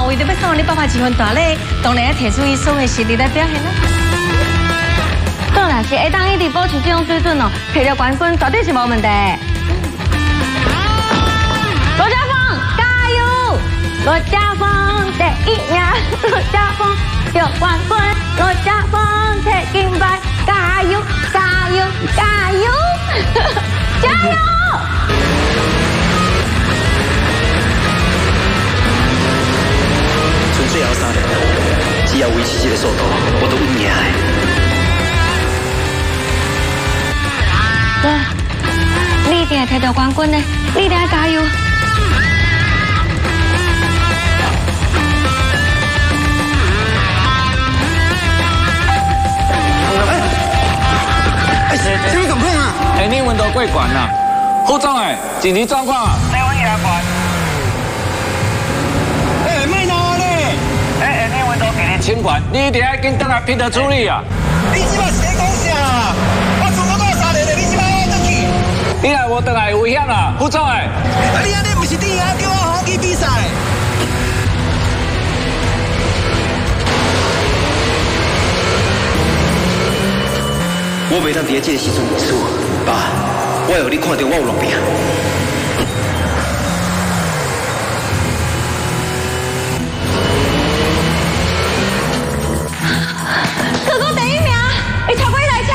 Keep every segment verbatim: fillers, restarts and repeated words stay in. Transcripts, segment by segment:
为着要送你爸爸一份大礼，当然要提出伊所有实力来表现啦。 当然是会当一直保持这种水准哦，摕到冠军绝对是无问题。罗家峰，加油！罗家峰第一名，罗家峰得冠军，罗家峰摕金牌，加油！加油！加油！加油！ 剩最后三条，只要维持这个速度，我都稳赢的。 哥，你一定会摕到冠军的，你一定要加油！ 哎，什么状况啊？ 哎，你温度过悬啦，副总哎，紧急状况啊！ 你温也悬。 哎，卖闹咧！ 哎哎，你温度给你清悬，你一定要紧等下拼得处理啊！ 你即摆是在讲啥啦？我厝我都三年了，你即摆我转去？ 你若无回来有危险啊，副总哎！ 啊，你安尼不是顶下叫我好好去比赛？ 我袂当伫咧这个时阵袂输，爸，我会互你看到我有落力。 哥哥第一名，你超过一台车。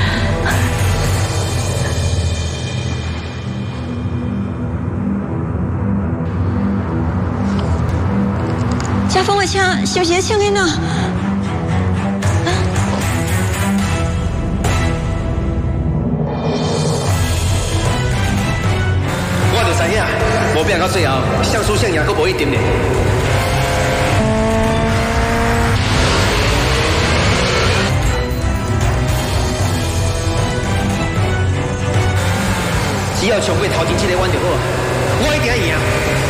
家峰的车是不是在抢因啊？ 我就知影，无拼到最后，像输像赢，佫无一定咧。只要冲过头前这个弯就好，我一定要赢。